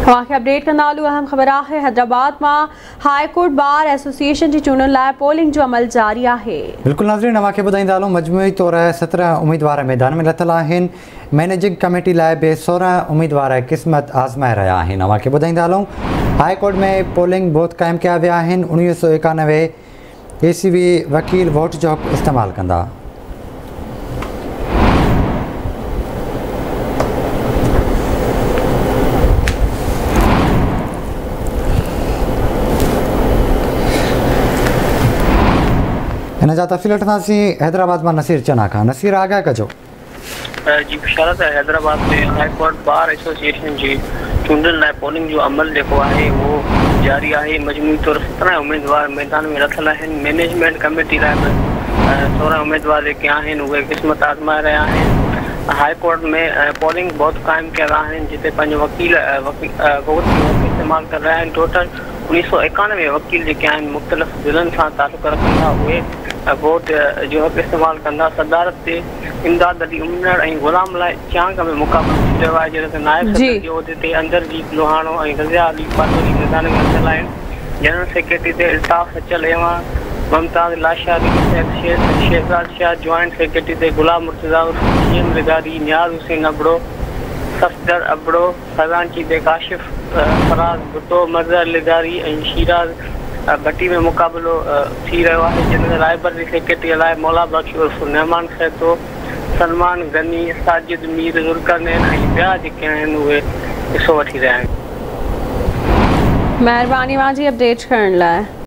Update कंदा हलूं। अहम ख़बर है हैदराबाद में हाई कोर्ट बार एसोसिएशन की चूंडुनि लाइ पोलिंग जो अमल जारी है। बिल्कुल नाज़रीन, अवां खे ॿुधाईंदा हलूं मजमूई तौर 17 उम्मीदवार मैदान में लथल आहिनि। मैनेजिंग कमेटी लाइ बि 16 उम्मीदवार क़िस्मत आज़माए रहिया आहिनि। अवां खे ॿुधाईंदा हलूं हाई कोर्ट में पोलिंग बूथ क़ाइमु कया विया आहिनि। 1991 ACV वकील वोट जो हक़ इस्तेमालु कंदा। इन जा तफ़सील वठंदासीं हैदराबाद में नसीर चना खां। नसीर, आगाह कजो। जी बिशारत है, हैदराबाद में हाई कोर्ट बार एसोसिएशन जी चूंडुनि लाइ पोलिंग जो अमल जेको आहे वो जारी है। मजमूई तौर 17 उम्मीदवार मैदान में लथल आहिनि। मैनेजमेंट कमेटी लाइ 16 उम्मीदवार जेके आहिनि उहे क़िस्मत आज़माए रहिया आहिनि। हाई कोर्ट में पोलिंग बहुत कायम कयल आहिनि, जिते पंहिंजो वकील वोट इस्तेमालु कर रहिया आहिनि। टोटल 1991 वकील जेके आहिनि मुख़्तलिफ़ ज़िलनि सां तालुक़ रखनि था, उहे वोट जो हक़ इस्तेमालु कंदा। सदारत ते इमदाद अली उमर ऐं गुलाम अलाई चांग में मुक़ाबिलो थी रहियो आहे, जॾहिं त नायब सदर जे उहिदे ते अंदरजीत लोहाणो ऐं रज़िया अली पातोरी मैदान में लथल आहिनि। जनरल सेक्रेटरी ते इल्ताफ़ सचल एवा, मुमताज़ लाशा, शहजाद शाह, जॉइंट सेक्रेटरी ते गुलाम मुर्तज़ा, CM रिदारी, नियाज़ हुसैन अबड़ो, सफदर अबड़ो, खजानची ते काशिफ फराज भुट्टो, मज़हर लिदारी ऐं शीराज भट्टी में मुक़ाबिलो थी रहियो आहे। जिन रायबरेली सेक्रेटरी लाइ मौला बख्श उर्फ मेहमान खैतो, सलमान गनी, साजिद मीर, ज़ुल्करनैन ऐं ॿिया जेके आहिनि उहे हिसो वठी रहिया आहिनि। महिरबानी मुंहिंजी अपडेट करण लाइ।